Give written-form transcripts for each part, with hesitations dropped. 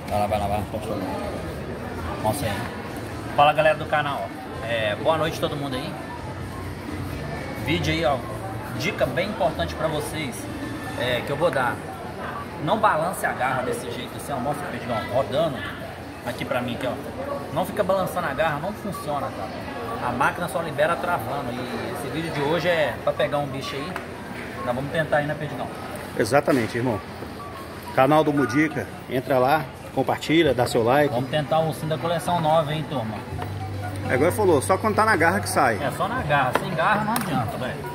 Vai lá, vai lá, vai lá. Mostra aí. Fala, galera do canal. Boa noite a todo mundo aí. Vídeo aí, ó. Dica bem importante pra vocês que eu vou dar. Não balance a garra desse jeito assim, ó. Mostra o Perdigão rodando aqui pra mim, aqui, ó. Não fica balançando a garra, não funciona, cara. A máquina só libera travando. E esse vídeo de hoje é pra pegar um bicho aí. Nós vamos tentar aí, né, Perdigão? Exatamente, irmão. Canal do Mudica, entra lá, compartilha, dá seu like. Vamos tentar o ursinho da coleção nova, hein, turma? É igual ele falou, só quando tá na garra que sai. É só na garra, sem garra não adianta, velho.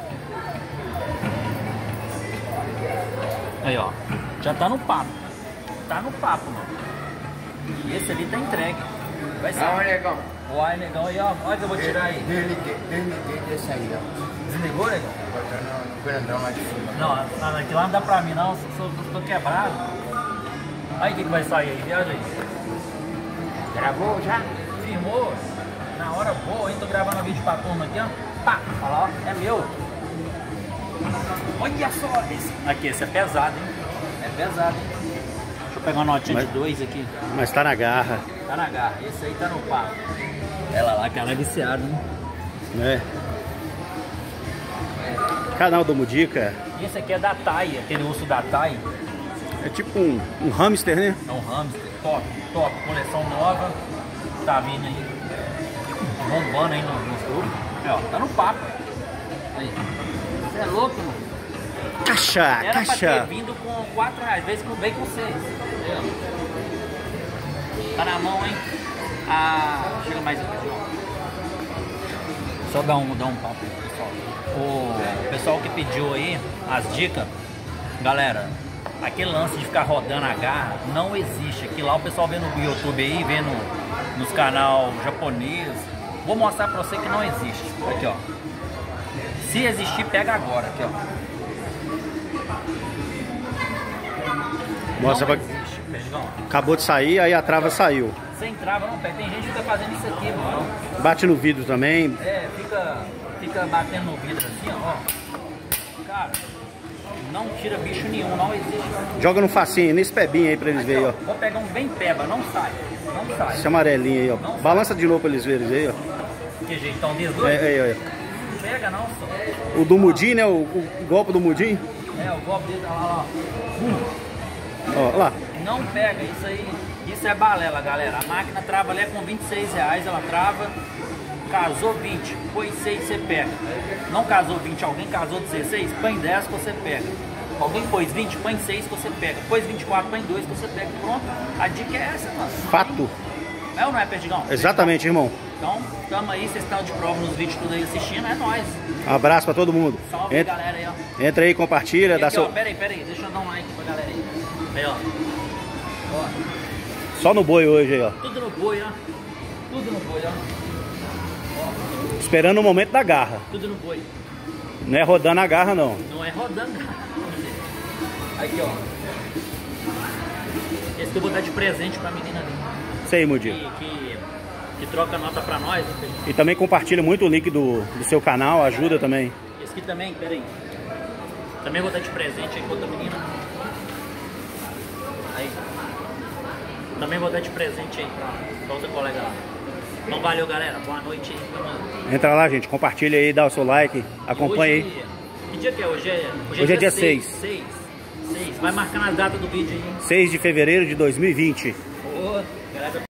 Aí, ó, já tá no papo. Tá no papo, mano. E esse ali tá entregue. Vai ser. Olha, negão. Uai, negão, aí, ó. Olha que eu vou tirar aí. Desliguei desse aí, ó. Desligou, negão? Botando o grandão lá de cima. Não, aqui lá não dá pra mim, não. Tô quebrado. Aí, o que vai sair aí? Viaja aí. Gravou já? Firmou. Na hora boa, hein? Tô gravando um vídeo pra turma aqui, ó. Pá, olha lá, ó. É meu. Olha só esse. Aqui, esse é pesado, hein? É pesado, hein? Deixa eu pegar uma notinha de 2 aqui. Mas tá na garra. Tá na garra. Esse aí tá no papo. Ela lá, que ela é viciada, hein? Né? Canal do Mudica. E esse aqui é da Tai, aquele urso da Tai. É tipo um hamster, né? É um hamster. Top, top. Coleção nova. Tá vindo aí. Tá bombando aí nos grupos. Ó, tá no papo. Aí. Você é louco, mano? Caixa, Era pra ter caixa. vindo com 4 reais, às vezes veio com 6. Tá na mão, hein? Chega mais aqui, ó. Só dar um papo aí, pessoal. O pessoal que pediu aí as dicas, galera, aquele lance de ficar rodando a garra não existe. Aqui lá o pessoal vê no YouTube aí, vê nos canal japonês. Vou mostrar pra você que não existe. Aqui, ó. Se existir, pega agora, aqui, ó. Mostra pra... Existe, Perdigão. Acabou de sair, aí a trava saiu. Sem trava não pega. Tem gente que tá fazendo isso aqui, mano. Bate no vidro também. Fica batendo no vidro assim, ó. Cara, não tira bicho nenhum, não existe. Joga no facinho, nesse pebinho aí pra eles Aqui, verem, ó. Vou pegar um bem peba, não sai. Não sai. Esse amarelinho aí, ó. Não Balança de novo pra eles verem aí, ó. Que jeitão deles dois? Ó. Não pega não, só. O do Mudim, né? O golpe do Mudim. O golpe dele tá lá, Ó, lá. Não pega, isso aí. Isso é balela, galera. A máquina trava ali com 26 reais, ela trava. Casou 20, põe 6, você pega. Não casou 20, alguém casou 16, põe 10 que você pega. Alguém pôs 20, põe 6 que você pega. Pôs 24, põe 2 que você pega. Pronto. A dica é essa, mano. Fato. É ou não é, Perdigão? Exatamente, irmão. Então, tamo aí, vocês estão de prova nos vídeos tudo aí assistindo, é nóis. Abraço pra todo mundo. Salve, galera aí, ó. Entra aí, compartilha, dá Aqui, seu... ó, pera aí, deixa eu dar um like pra galera aí. Aí, ó. Só no boi hoje aí, ó. Tudo no boi, ó. Tudo no boi, ó. Esperando o momento da garra. Tudo no boi. Não é rodando a garra, não. Não é rodando. Aqui, ó. Esse que eu vou dar de presente pra menina ali. Isso aí, Mudim. Que troca nota pra nós. E também compartilha muito o link do seu canal, ajuda também. Esse aqui também, pera aí. Também vou dar de presente aí pra outra menina. Aí. Também vou dar de presente aí pra outra colega lá. Então valeu, galera. Boa noite aí. Entra lá, gente. Compartilha aí, dá o seu like. Acompanha aí. Que dia que é? Hoje é dia 6. 6. Vai marcando a data do vídeo aí. 6 de fevereiro de 2020. Ô, galera.